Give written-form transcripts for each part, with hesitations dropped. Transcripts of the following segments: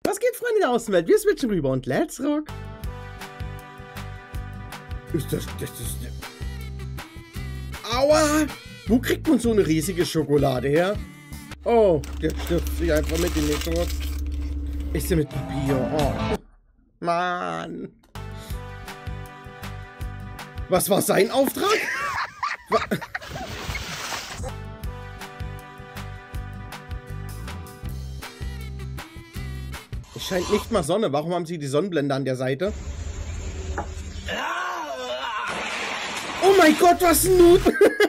Was geht, Freunde der Außenwelt? Wir switchen rüber und let's rock! Ist das ist... Aua! Wo kriegt man so eine riesige Schokolade her? Oh, der stürzt sich einfach mit in den Sturz. Ist der mit Papier? Oh. Mann! Was war sein Auftrag? Es scheint nicht mal Sonne. Warum haben sie die Sonnenblende an der Seite? Oh mein Gott, was ein Noob!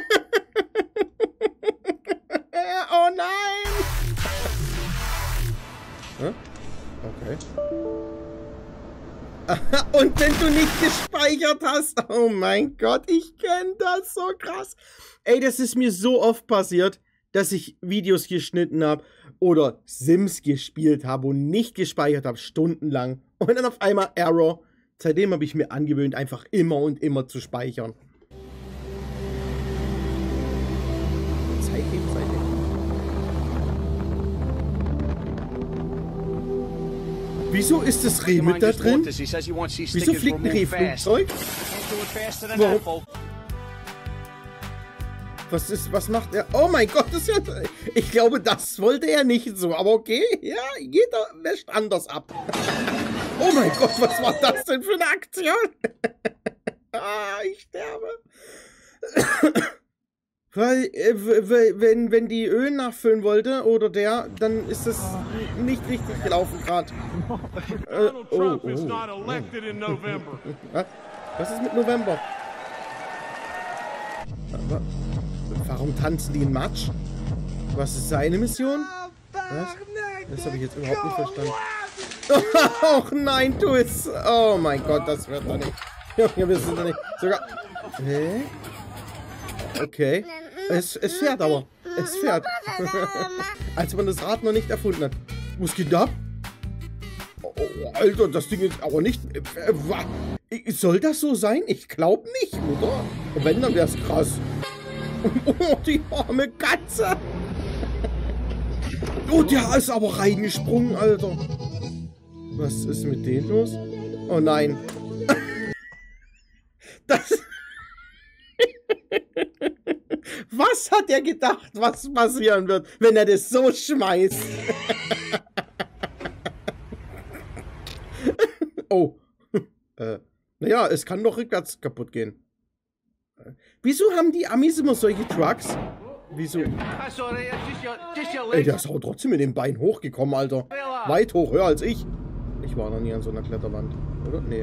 Oh nein! Hä? Okay. Und wenn du nicht gespeichert hast, oh mein Gott, ich kenne das so krass. Ey, das ist mir so oft passiert, dass ich Videos geschnitten habe oder Sims gespielt habe und nicht gespeichert habe, stundenlang. Und dann auf einmal Error. Seitdem habe ich mir angewöhnt, einfach immer und immer zu speichern. Seitdem. Wieso ist das Reh mit da drin? Wieso fliegt ein Rehflugzeug? Warum? Was macht er? Oh mein Gott, das ist ja... Ich glaube, das wollte er nicht so, aber okay. Ja, jeder wäscht anders ab. Oh mein Gott, was war das denn für eine Aktion? Ah, ich sterbe. Weil, wenn die Öl nachfüllen wollte, oder der, dann ist das nicht richtig gelaufen gerade. Was ist mit November? Warum tanzen die in Matsch? Was ist seine Mission? Was? Das habe ich jetzt überhaupt nicht verstanden. Och nein, tu es! Oh mein Gott, das wird doch nicht. Ja, wir sind doch nicht. Sogar. Hä? Okay. Es fährt aber. Es fährt. Als man das Rad noch nicht erfunden hat. Was geht ab? Oh, Alter, das Ding ist aber nicht... soll das so sein? Ich glaube nicht, oder? Und wenn, dann wäre es krass. Oh, die arme Katze. Oh, der ist aber reingesprungen, Alter. Was ist mit denen los? Oh nein. Das... Was hat er gedacht, was passieren wird, wenn er das so schmeißt? Oh. Naja, es kann doch rückwärts kaputt gehen. Wieso haben die Amis immer solche Trucks? Wieso? Ey, der ist auch trotzdem mit dem Bein hochgekommen, Alter. Weit hoch, höher als ich. Ich war noch nie an so einer Kletterwand, oder? Nee.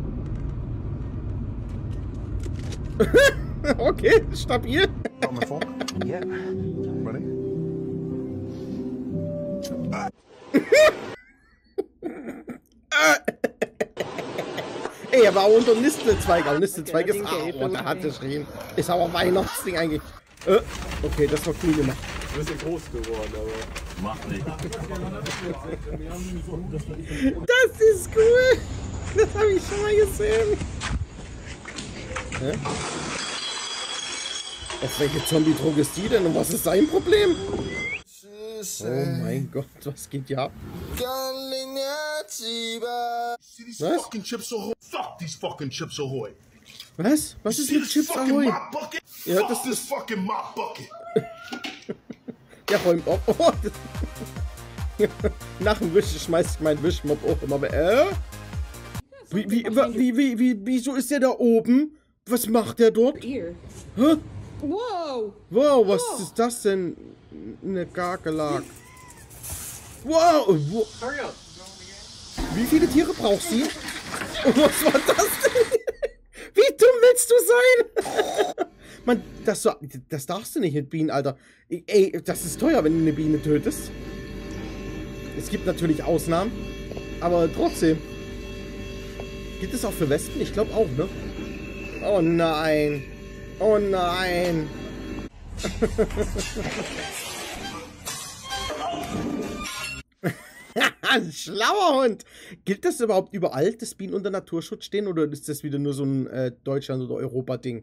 Okay, stabil. Yeah. Ready? Ey, er war unter dem Nistelzweig. Aber Nistelzweig ist... Oh, der hat geschrien. Ist aber Weihnachtsding eigentlich. Okay, das war cool gemacht. Du bist ja groß geworden, aber... Mach nicht. Das ist cool. Das habe ich schon mal gesehen. Hä? Auf welche Zombie-Droge ist die denn und was ist sein Problem? Oh mein Gott, was geht hier ab? Was? Fuck these fucking Chips Ahoy. Was? Was ist mit Chips Ahoy? Ja, das ist... fucking mop bucket. Ja, räumt auf. Oh, nach dem Wisch schmeißt ich meinen Wischmob auch immer. Wieso ist der da oben? Was macht der dort? Hä? Wow! Wow, was ist das denn? Eine Kakerlak. Wow! Wie viele Tiere braucht sie? Oh, was war das denn? Wie dumm willst du sein? Mann, das darfst du nicht mit Bienen, Alter. Ey, das ist teuer, wenn du eine Biene tötest. Es gibt natürlich Ausnahmen, aber trotzdem. Gibt es auch für Wespen? Ich glaube auch, ne? Oh nein. Oh nein. Ein schlauer Hund. Gilt das überhaupt überall, dass Bienen unter Naturschutz stehen? Oder ist das wieder nur so ein Deutschland- oder Europa-Ding?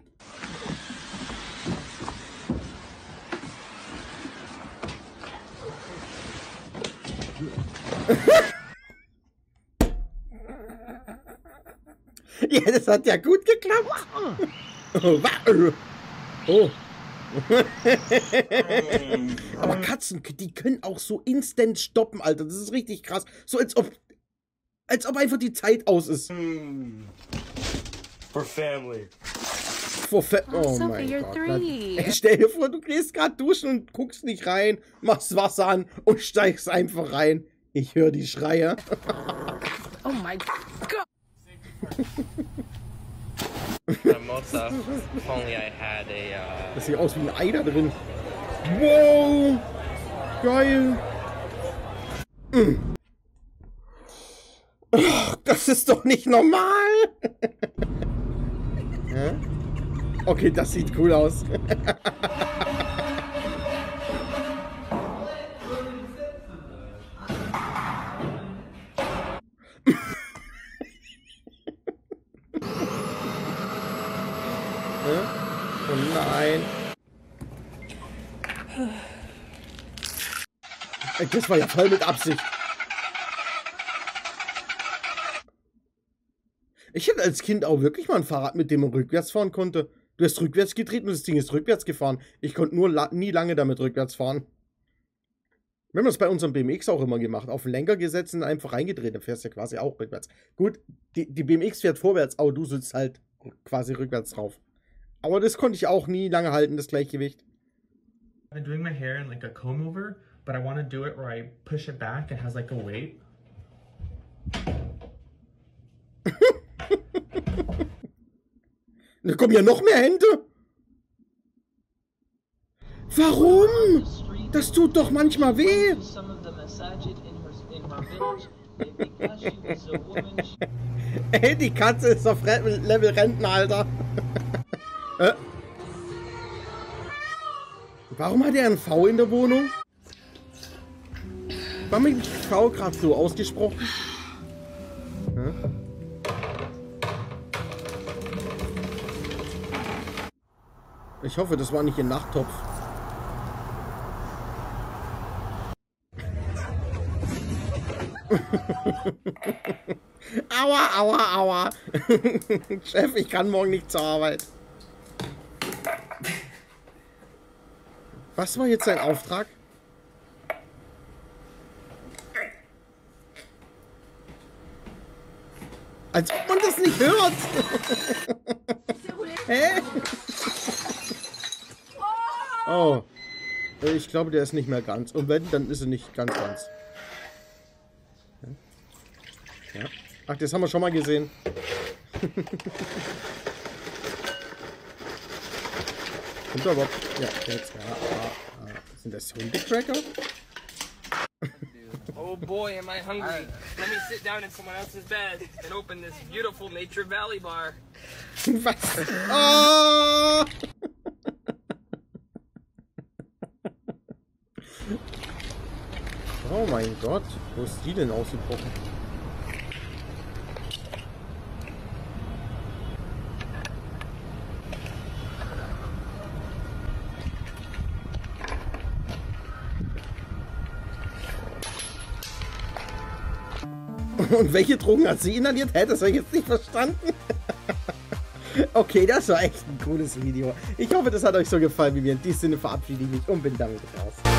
Ja, das hat ja gut geklappt. Oh. Aber Katzen, die können auch so instant stoppen, Alter. Das ist richtig krass. So als ob einfach die Zeit aus ist. For family. Oh Sophie, mein you're Gott. 3. Stell dir vor, du gehst gerade duschen und guckst nicht rein, machst Wasser an und steigst einfach rein. Ich höre die Schreie. Oh my God. Mimosa. If only I had a, Das sieht aus wie ein Ei da drin. Wow. Geil. Das ist doch nicht normal. Hä? Okay, das sieht cool aus. Oh nein. Das war ja voll mit Absicht. Ich hätte als Kind auch wirklich mal ein Fahrrad, mit dem man rückwärts fahren konnte. Du hast rückwärts getreten und das Ding ist rückwärts gefahren. Ich konnte nur nie lange damit rückwärts fahren. Wir haben das bei unserem BMX auch immer gemacht. Auf den Lenker gesetzt und einfach reingedreht. Da fährst du ja quasi auch rückwärts. Gut, die BMX fährt vorwärts, aber du sitzt halt quasi rückwärts drauf. Aber das konnte ich auch nie lange halten, das Gleichgewicht. I've been doing my hair in like a comb over, but I want to do it where I push it back. It has like a weight. Da kommen ja noch mehr Hände. Warum? Das tut doch manchmal weh. Ey, die Katze ist auf Level Rentenalter. Warum hat er ein V in der Wohnung? Warum habe ich V gerade so ausgesprochen? Ich hoffe, das war nicht ein Nachttopf. Aua, aua, aua. Chef, ich kann morgen nicht zur Arbeit. Was war jetzt sein Auftrag? Als ob man das nicht hört. Hä? Oh. Ich glaube, der ist nicht mehr ganz. Und wenn, dann ist er nicht ganz. Ja. Ach, das haben wir schon mal gesehen. Kommt er überhaupt? Ja, jetzt. Ja. Sind das Hundetracker? Oh boy, am I hungry. Let me sit down in someone else's bed and open this beautiful Nature Valley bar. Was? Oh! Oh mein Gott, wo ist die denn ausgebrochen? Und welche Drogen hat sie inhaliert? Hä, das habe ich jetzt nicht verstanden. Okay, das war echt ein cooles Video. Ich hoffe, das hat euch so gefallen wie mir. In diesem Sinne verabschiede ich mich und bin damit raus.